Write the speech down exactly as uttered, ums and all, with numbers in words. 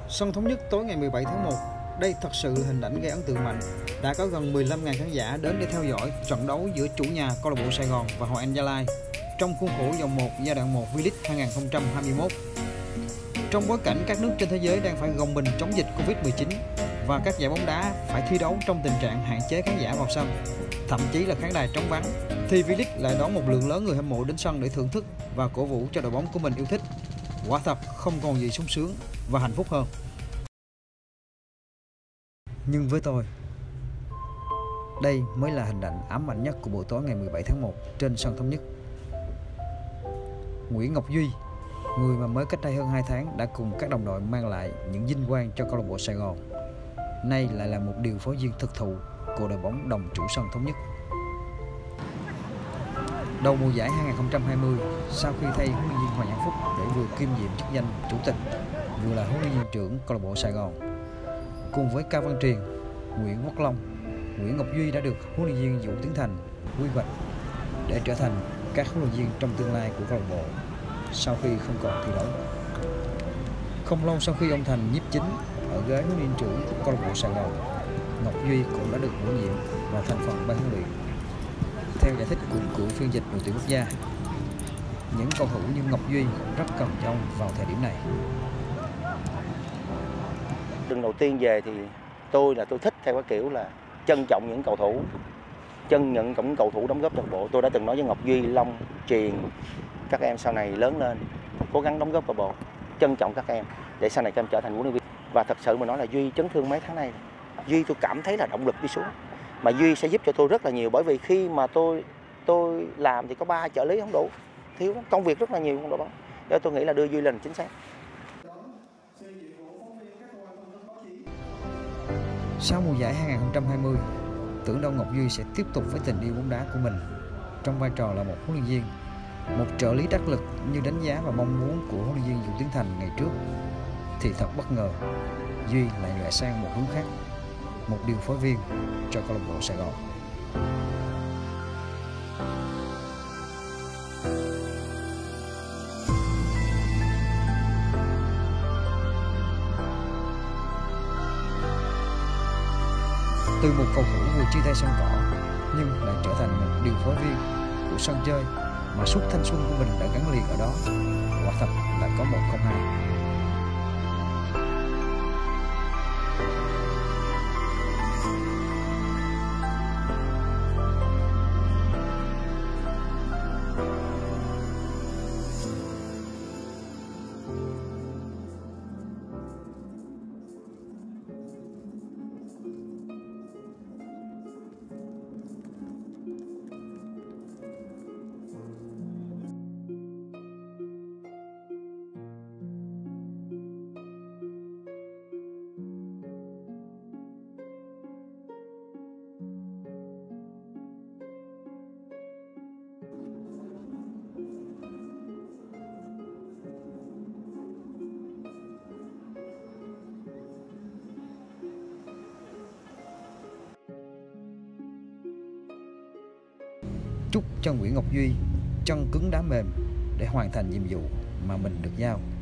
Sân Thống Nhất tối ngày mười bảy tháng một, đây thật sự là hình ảnh gây ấn tượng mạnh. Đã có gần mười lăm nghìn khán giả đến để theo dõi trận đấu giữa chủ nhà câu lạc bộ Sài Gòn và Hội An Gia Lai trong khuôn khổ vòng một giai đoạn một V-League hai nghìn không trăm hai mươi mốt. Trong bối cảnh các nước trên thế giới đang phải gồng mình chống dịch Covid mười chín và các giải bóng đá phải thi đấu trong tình trạng hạn chế khán giả vào sân, thậm chí là khán đài trống vắng, thì V-League lại đón một lượng lớn người hâm mộ đến sân để thưởng thức và cổ vũ cho đội bóng của mình yêu thích. Quả thật không còn gì sung sướng và hạnh phúc hơn. Nhưng với tôi, đây mới là hình ảnh ám ảnh nhất của buổi tối ngày mười bảy tháng một trên sân Thống Nhất. Nguyễn Ngọc Duy, người mà mới cách đây hơn hai tháng đã cùng các đồng đội mang lại những vinh quang cho câu lạc bộ Sài Gòn, nay lại là một điều phối viên thực thụ của đội bóng đồng chủ sân Thống Nhất. Đầu mùa giải hai nghìn không trăm hai mươi, sau khi thay huấn luyện viên Hoàng Văn Phúc để vừa kiêm nhiệm chức danh chủ tịch, vừa là huấn luyện viên trưởng câu lạc bộ Sài Gòn, cùng với Cao Văn Triền, Nguyễn Quốc Long, Nguyễn Ngọc Duy đã được huấn luyện viên Vũ Tiến Thành quy hoạch để trở thành các huấn luyện viên trong tương lai của câu lạc bộ sau khi không còn thi đấu. Không lâu sau khi ông Thành nhiếp chính ở ghế huấn luyện trưởng câu lạc bộ Sài Gòn, Ngọc Duy cũng đã được bổ nhiệm vào thành phần ban huấn luyện. Theo giải thích của cựu phiên dịch đội tuyển quốc gia, những cầu thủ như Ngọc Duy rất cần cho ông vào thời điểm này. Lần đầu tiên về thì tôi là tôi thích theo cái kiểu là trân trọng những cầu thủ, trân nhận những cầu thủ đóng góp cho bộ. Tôi đã từng nói với Ngọc Duy, Long, Triền, các em sau này lớn lên cố gắng đóng góp vào bộ, trân trọng các em để sau này các em trở thành huấn luyện viên. Và thật sự mà nói là Duy chấn thương mấy tháng nay, Duy tôi cảm thấy là động lực đi xuống, mà Duy sẽ giúp cho tôi rất là nhiều, bởi vì khi mà tôi tôi làm thì có ba trợ lý không đủ, thiếu công việc rất là nhiều trong đội bóng. Để tôi nghĩ là đưa Duy lên chính xác. Sau mùa giải hai nghìn không trăm hai mươi, tưởng đâu Ngọc Duy sẽ tiếp tục với tình yêu bóng đá của mình trong vai trò là một huấn luyện viên, một trợ lý đắc lực như đánh giá và mong muốn của huấn luyện viên Vũ Tiến Thành ngày trước, thì thật bất ngờ Duy lại nhảy sang một hướng khác, một điều phối viên cho câu lạc bộ Sài Gòn. Từ một cầu thủ vừa chia tay sân cỏ nhưng lại trở thành một điều phối viên của sân chơi mà suốt thanh xuân của mình đã gắn liền ở đó, quả thật là có một không hai. Chúc cho Nguyễn Ngọc Duy chân cứng đá mềm để hoàn thành nhiệm vụ mà mình được giao.